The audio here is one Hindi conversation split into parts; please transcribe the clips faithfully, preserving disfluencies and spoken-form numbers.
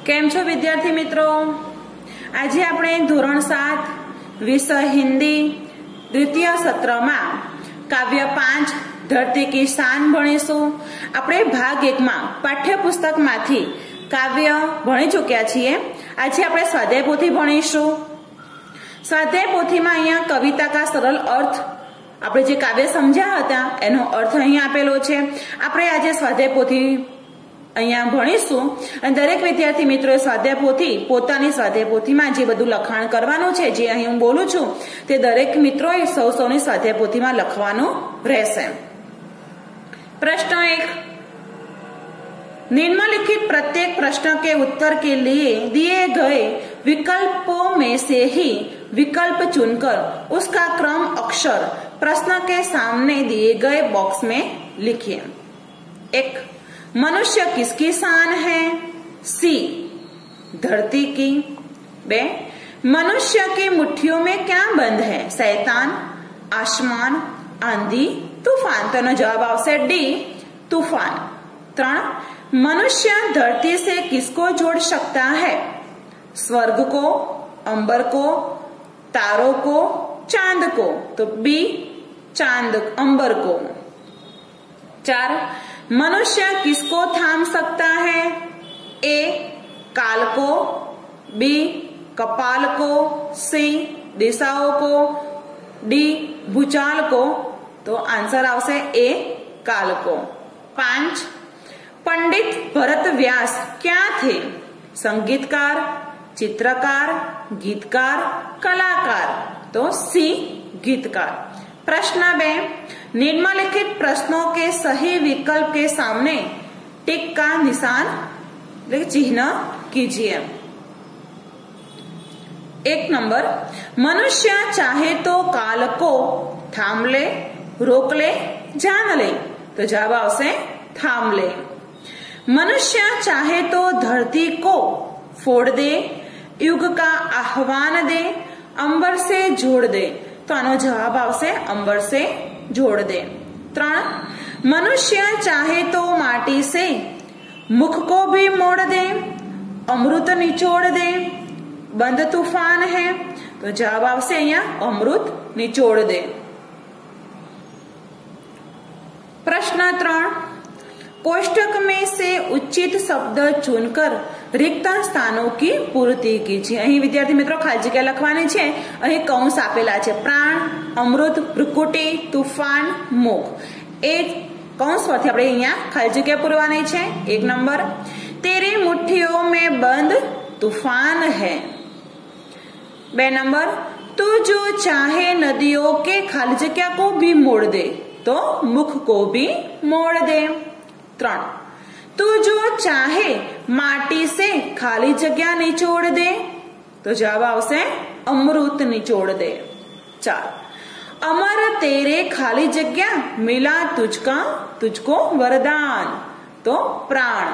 केम छो विद्यार्थी मित्रों, आज आपणे धोरण सात विषय हिंदी द्वितीय सत्र में काव्य पांच धरती की शान भणीशुं। आपणे भाग एक में पाठ्यपुस्तक मांथी काव्य भणी चुक्या छीए। आज आपणे स्वाध्याय पोथी भणीशुं। स्वाध्याय पोथी में अहींया कविता का सरल अर्थ आपणे जे काव्य समझ्या हता एनो अर्थ अहीं आपेलो छे। आपणे आज स्वाध्याय पोथी अहींया भणीशुं अने दरेक विद्यार्थी मित्रोए स्वाध्याय पोथी पोतानी स्वाध्याय पोथीमां जे बधुं लखाण करवानुं छे, जे अहीं हुं बोलुं छुं ते दरेक मित्रोए सौ सौनी स्वाध्याय पोथीमां लखवानुं रहेशे। प्रश्न एक, निम्नलिखित प्रत्येक प्रश्न के उत्तर के लिए दिए गए विकल्पों में से ही विकल्प चुनकर उसका क्रम अक्षर प्रश्न के सामने दिए गए बॉक्स में लिखिए। एक, मनुष्य किसकी शान है? सी, धरती की। बे, मनुष्य की मुट्ठियों में क्या बंद है? शैतान, आसमान, आंधी, तूफान। तो जवाब आवशे डी, तूफान। त्रण, मनुष्य धरती से किसको जोड़ सकता है? स्वर्ग को, अंबर को, तारों को, चांद को। तो बी, चांद, अंबर को। चार, मनुष्य किसको थाम सकता है? ए, काल को, बी, कपाल को, सी, दिशाओं को, डी, भूचाल को। तो आंसर आवशे ए, काल को। पांच, पंडित भरत व्यास क्या थे? संगीतकार, चित्रकार, गीतकार, कलाकार। तो सी, गीतकार। प्रश्न बे, निम्नलिखित प्रश्नों के सही विकल्प के सामने टिक का निशान चिन्ह कीजिए। एक नंबर, मनुष्य चाहे तो काल को थाम ले, रोक ले, जान ले। तो जवाब आवशे थाम ले। मनुष्य चाहे तो धरती को फोड़ दे, युग का आह्वान दे, अंबर से जोड़ दे। तो आनो जवाब आवशे अंबर से जोड़ दे। त्रण, मनुष्य चाहे तो माटी से मुख को भी मोड़ दे, अमृत निचोड़ दे, बंद तूफान है। तो जवाब आवशे अहींया अमृत निचोड़ दे। प्रश्न त्रण, कोष्टक में से उचित शब्द चुनकर रिक्त स्थानों की पूर्ति कीजिए। अहीं विद्यार्थी मित्रों खाली जग्या लखवानी छे। अहीं कौंस आपेला छे, प्राण, अमृत, भ्रुकुटी, तूफान, मुख। ए कौंस परथी आपणे अहींया खाली जग्या पूरवानी छे। एक नंबर, तेरी मुट्ठियों में बंद तूफान है। बे नंबर, तू जो चाहे नदियों के खाली जग्या को भी मोड़ दे, तो मुख को भी मोड़ दे। त्रण, तू जो चाहे माटी से खाली जगह निचोड़ दे। तो जवाब आवशे अमृत निचोड़ दे। चार, अमर तेरे खाली जगह मिला तुझका तुझको वरदान। तो प्राण।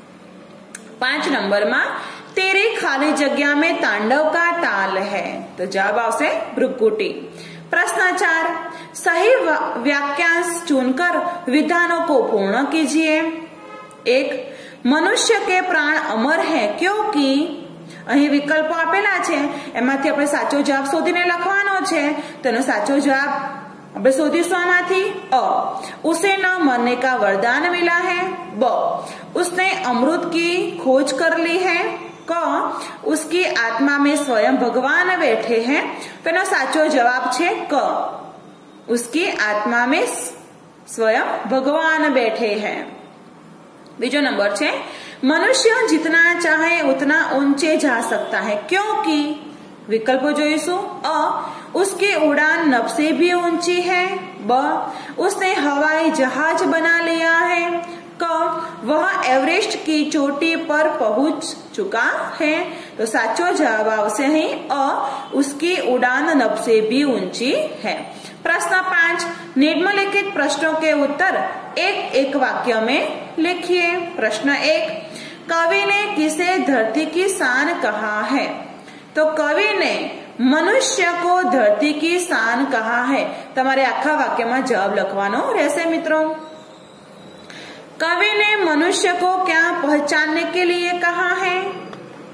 पांच नंबर में, तेरे खाली जगह में तांडव का ताल है। तो जवाब आवशे भ्रुकुटी। प्रश्न चार, सही वाक्यांश चुनकर विधानों को पूर्ण कीजिए। एक, मनुष्य के प्राण अमर है क्योंकि અહીં વિકલ્પો આપેલા છે એમાંથી આપણે સાચો જવાબ શોધીને લખવાનો છે। તેનો સાચો જવાબ આપણે શોધીશું આમાંથી। અ, उसे न मरने का वरदान मिला है। ब, उसने अमृत की खोज कर ली है। क, उसकी आत्मा में स्वयं भगवान बैठे हैं। तेनो साचो जवाब छे क, उसकी आत्मा में स्वयं भगवान बैठे हैं। बीजो नंबर छे, मनुष्य जितना चाहे उतना ऊंचे जा सकता है क्योंकि विकल्प जोईशु। अ, उसकी उड़ान नभ से भी ऊंची है। ब, उसने हवाई जहाज बना लिया है। क, वह एवरेस्ट की चोटी पर पहुंच चुका है। तो साचो जवाब आवशे अहीं अ, उसकी उड़ान नभ से भी ऊंची है। प्रश्न पांच, निम्नलिखित प्रश्नों के उत्तर एक एक वाक्य में लिखिए। प्रश्न एक, कवि ने किसे धरती की शान कहा है? तो कवि ने मनुष्य को धरती की शान कहा है। तमारे आखा वाक्य में जवाब लखवानो रहेशे मित्रों। कवि ने मनुष्य को क्या पहचानने के लिए कहा है?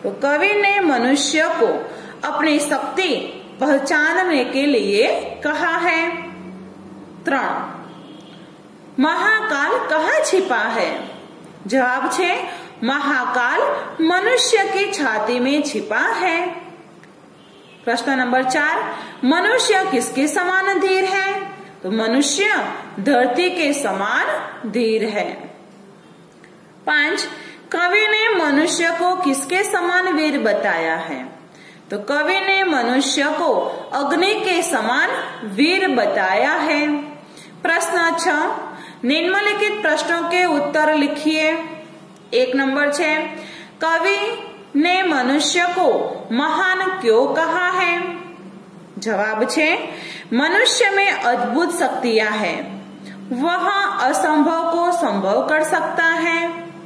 तो कवि ने मनुष्य को अपनी शक्ति पहचानने के लिए कहा है। त्रण महाकाल कहाँ छिपा है? जवाब छे महाकाल मनुष्य की छाती में छिपा है। प्रश्न नंबर चार मनुष्य किसके समान धीर है? तो मनुष्य धरती के समान धीर है। पांच कवि ने मनुष्य को किसके समान वीर बताया है? तो कवि ने मनुष्य को अग्नि के समान वीर बताया है। प्रश्न छह निम्नलिखित प्रश्नों के उत्तर लिखिए। एक नंबर छह कवि ने मनुष्य को महान क्यों कहा है? जवाब छे मनुष्य में अद्भुत शक्तियां हैं, वह असंभव को संभव कर सकता है।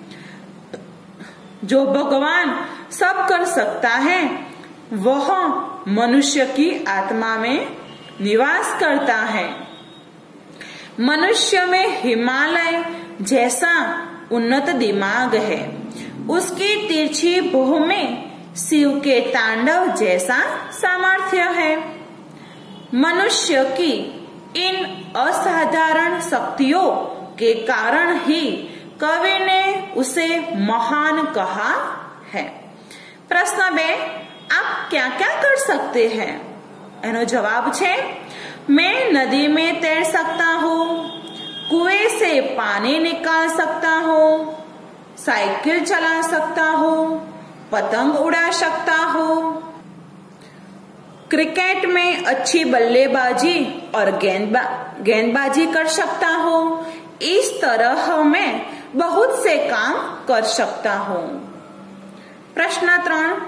जो भगवान सब कर सकता है वह मनुष्य की आत्मा में निवास करता है। मनुष्य में हिमालय जैसा उन्नत दिमाग है, उसकी तिरछी भौं में शिव के तांडव जैसा सामर्थ्य है। मनुष्य की इन असाधारण शक्तियों के कारण ही कवि ने उसे महान कहा है। प्रश्न बे आप क्या क्या कर सकते हैं? एनो जवाब छे मैं नदी में तैर सकता हूँ, कुएं से पानी निकाल सकता हूँ, साइकिल चला सकता हूँ, पतंग उड़ा सकता हूँ, क्रिकेट में अच्छी बल्लेबाजी और गेंदबा गेंदबाजी कर सकता हूँ। इस तरह मैं बहुत से काम कर सकता हूँ। प्रश्न त्रण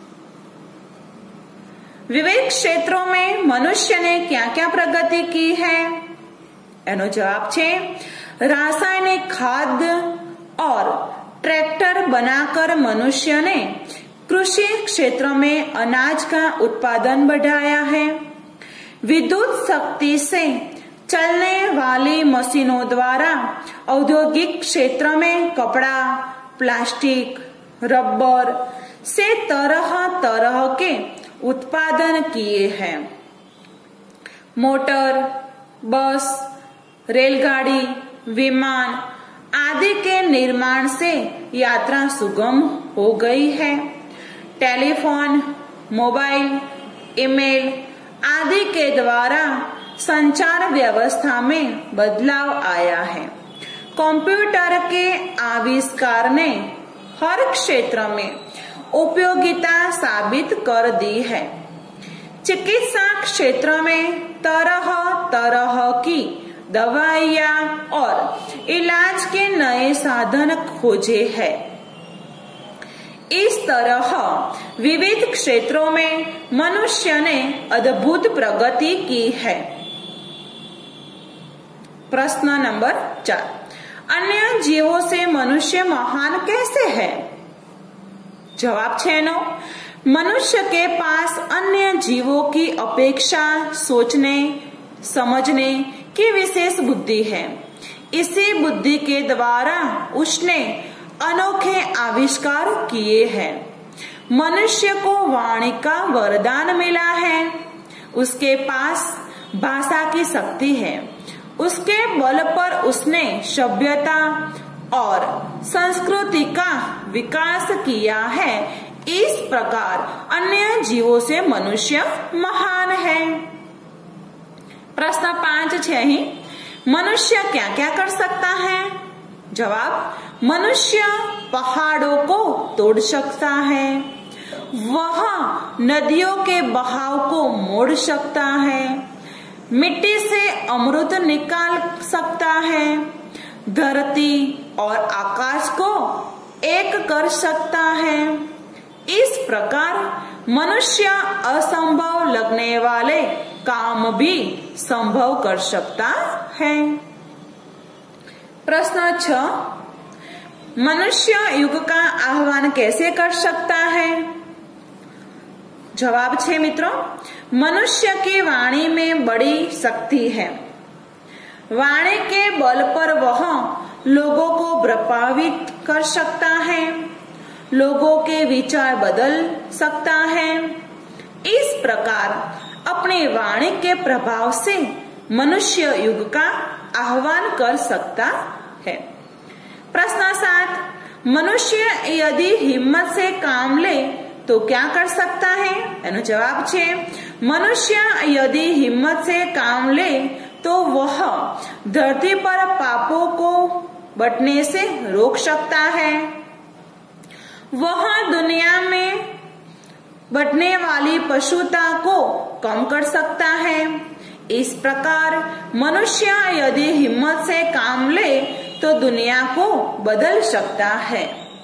विविध क्षेत्रों में मनुष्य ने क्या क्या प्रगति की है? एनो जवाब छे रासायनिक खाद और ट्रैक्टर बनाकर मनुष्य ने कृषि क्षेत्र में अनाज का उत्पादन बढ़ाया है। विद्युत शक्ति से चलने वाली मशीनों द्वारा औद्योगिक क्षेत्र में कपड़ा, प्लास्टिक, रबर से तरह तरह के उत्पादन किए हैं। मोटर, बस, रेलगाड़ी, विमान आदि के निर्माण से यात्रा सुगम हो गई है। टेलीफोन, मोबाइल, ईमेल आदि के द्वारा संचार व्यवस्था में बदलाव आया है। कंप्यूटर के आविष्कार ने हर क्षेत्र में उपयोगिता साबित कर दी है। चिकित्सा क्षेत्र में तरह तरह की दवाइयाँ और इलाज के नए साधन खोजे हैं। इस तरह विविध क्षेत्रों में मनुष्य ने अद्भुत प्रगति की है। प्रश्न नंबर चार अन्य जीवों से मनुष्य महान कैसे है? जवाब छे नो मनुष्य के पास अन्य जीवों की अपेक्षा सोचने समझने की विशेष बुद्धि है। इसी बुद्धि के द्वारा उसने अनोखे आविष्कार किए हैं। मनुष्य को वाणी का वरदान मिला है। उसके पास भाषा की शक्ति है। उसके बल पर उसने सभ्यता और संस्कृति का विकास किया है। इस प्रकार अन्य जीवों से मनुष्य महान है। प्रश्न पांच छह ही मनुष्य क्या क्या कर सकता है? जवाब मनुष्य पहाड़ों को तोड़ सकता है, वह नदियों के बहाव को मोड़ सकता है, मिट्टी से अमृत निकाल सकता है, धरती और आकाश को एक कर सकता है। इस प्रकार मनुष्य असंभव लगने वाले काम भी संभव कर सकता है। प्रश्न छह मनुष्य युग का आह्वान कैसे कर सकता है? जवाब छे मित्रों मनुष्य की वाणी में बड़ी शक्ति है। वाणी के बल पर वह लोगों को प्रभावित कर सकता है। लोगों के विचार बदल सकता है। इस प्रकार अपने वाणी के प्रभाव से मनुष्य युग का आह्वान कर सकता है। प्रश्न सात, मनुष्य यदि हिम्मत से काम ले तो क्या कर सकता है? एनो जवाब छे मनुष्य यदि हिम्मत से काम ले तो वह धरती पर पापों को बटने से रोक सकता है। वह दुनिया में बटने वाली पशुता को कम कर सकता है। इस प्रकार मनुष्य यदि हिम्मत से काम ले तो दुनिया को बदल सकता है।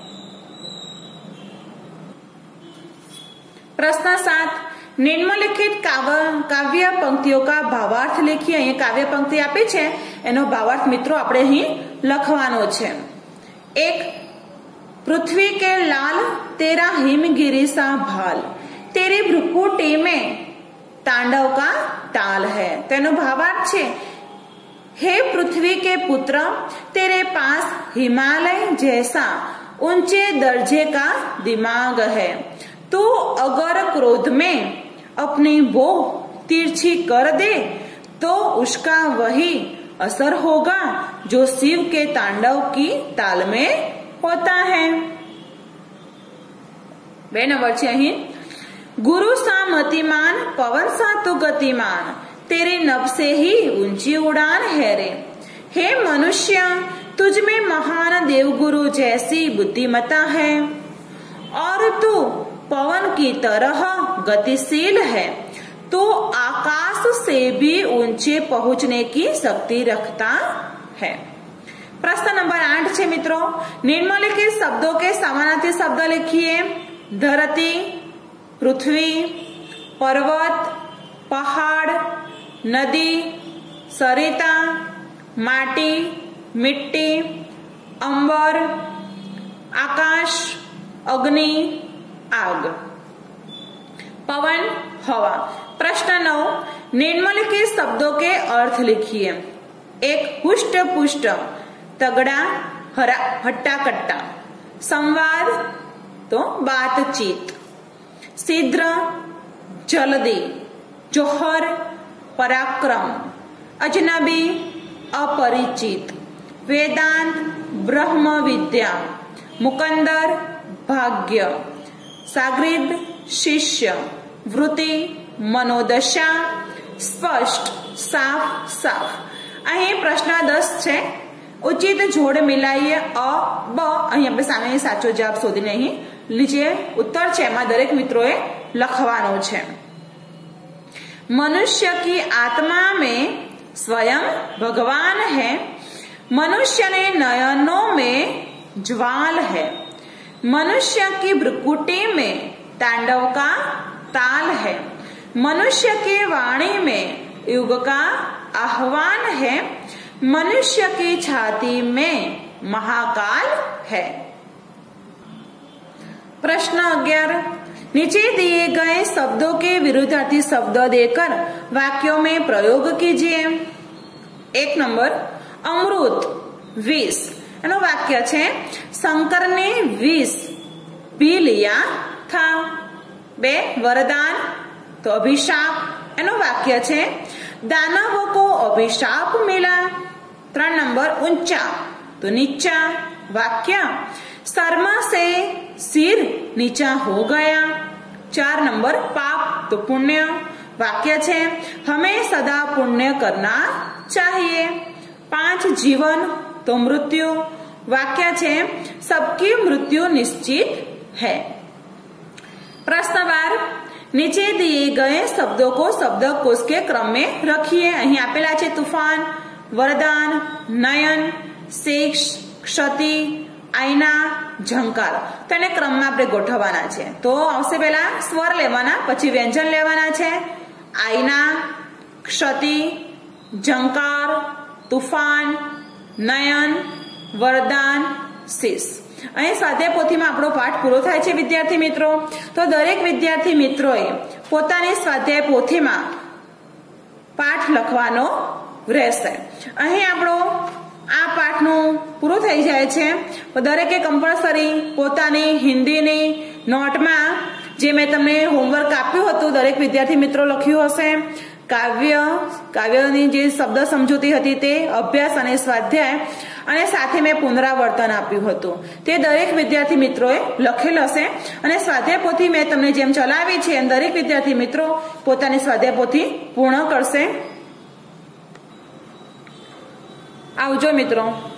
प्रश्न सात, निम्नलिखित काव्य पंक्तिओं का भावार्थ लिखिए। અહીં કાવ્ય પંક્તિ આપી છે, એનો ભાવાર્થ મિત્રો આપણે અહીં લખવાનો છે। એક, पृथ्वी के लाल तेरा हिमगिरी सा भाल, तेरी भ्रुकुटी में तांडव का ताल है। तेनो भावार्थ छे, हे पृथ्वी के पुत्र, तेरे पास हिमालय जैसा ऊंचे दर्जे का दिमाग है। तू अगर क्रोध में अपनी बोह तिरछी कर दे तो उसका वही असर होगा जो शिव के तांडव की ताल में होता है। बे नंबर छे અહીં, गुरु सा मतिमान पवन सा तू गतिमान, तेरी नभ से ही ऊंची उड़ान है रे। हे मनुष्य, तुझ में महान देवगुरु जैसी बुद्धिमता है और तू पवन की तरह गतिशील है। तो आकाश से भी ऊंचे पहुंचने की शक्ति रखता है। प्रश्न नंबर आठ छे मित्रों, निम्नलिखित शब्दों के समानार्थी शब्द लिखिए। धरती, पृथ्वी, पर्वत, पहाड़, नदी, सरिता, माटी, मिट्टी, अंबर, आकाश, अग्नि, आग, पवन, हवा। प्रश्न नौ, निम्नलिखित शब्दों के अर्थ लिखिए। एक, हुष्ट पुष्ट, तगड़ा, हरा हट्टा कट्टा। संवाद तो बातचीत। शीघ्र, जल्दी। जोहर, पराक्रम। अजनबी, अपरिचित। वेदांत, ब्रह्म विद्या। मुकंदर, भाग्य। साग्रिद, शिष्य। वृत्ति, मनोदशा। स्पष्ट, साफ साफ। અહીં પ્રશ્ન દસ છે, ઉચિત જોડ મિલાઈએ અ બ। અહીં આપણે સામે સાચો જવાબ શોધીને અહીં નીચે ઉત્તર છે એમાં દરેક મિત્રોએ લખવાનો છે। मनुष्य की आत्मा में स्वयं भगवान है। मनुष्य ने नयनों में ज्वाल है। मनुष्य की भ्रुकुटी में तांडव का ताल है। मनुष्य की वाणी में युग का आह्वान है। मनुष्य की छाती में महाकाल है। प्रश्न ग्यारह, नीचे दिए गए शब्दों के विरुद्धार्थी शब्द देकर वाक्यों में प्रयोग कीजिए। एक नंबर, अमृत, विष। एनो वाक्य छे, शंकर ने विष पी लिया था। बे, वरदान तो अभिशाप। एनो वाक्य छे, दानवों को अभिशाप मिला। त्रण नंबर, ऊंचा तो नीचा। वाक्य, शर्मा से सिर नीचा हो गया। चार नंबर, पाप तो पुण्य। वाक्य छे, हमें सदा पुण्य करना चाहिए। पांच, जीवन तो मृत्यु। वाक्य छे, सबकी मृत्यु निश्चित है। प्रश्न बार, नीचे दिए गए शब्दों को शब्दकोश के क्रम में रखिए। અહીં આપેલા છે तूफान, वरदान, नयन, शेष, क्षति, आईना, झंकार। તેને ક્રમમાં આપણે ગોઠવવાના છે। તો આવશે પહેલા સ્વર લેવાના, પછી વ્યંજન લેવાના છે। આઈના, क्षति, झंकार, तूफान, नयन, वरदान, शेष। અહીં સ્વાધ્યાય પોથીમાં આપણો પાઠ પૂરો થાય છે વિદ્યાર્થી મિત્રો। તો દરેક વિદ્યાર્થી મિત્રોએ પોતાની સ્વાધ્યાય પોથીમાં પાઠ લખવાનો રહેશે। અહીં આપણો આ પાઠનું પૂરો થઈ જાય છે. દરેકે કમ્પલસરી પોતાની હિન્દીની નોટમાં જે મેં તમને હોમવર્ક આપ્યું હતું દરેક વિદ્યાર્થી મિત્રો લખ્યું હશે. કાવ્ય કાવ્યની જે શબ્દ સમજૂતી હતી તે, અભ્યાસ અને સ્વાધ્યાય, અને સાથે મેં પુનરાવર્તન આપ્યું હતું તે દરેક વિદ્યાર્થી મિત્રોએ લખેલ હશે. અને સ્વાધ્યાય પોથી મેં તમને જેમ ચલાવી છે એમ દરેક વિદ્યાર્થી મિત્રો પોતાની સ્વાધ્યાય પોથી પૂર્ણ કરશે. આવજો મિત્રો.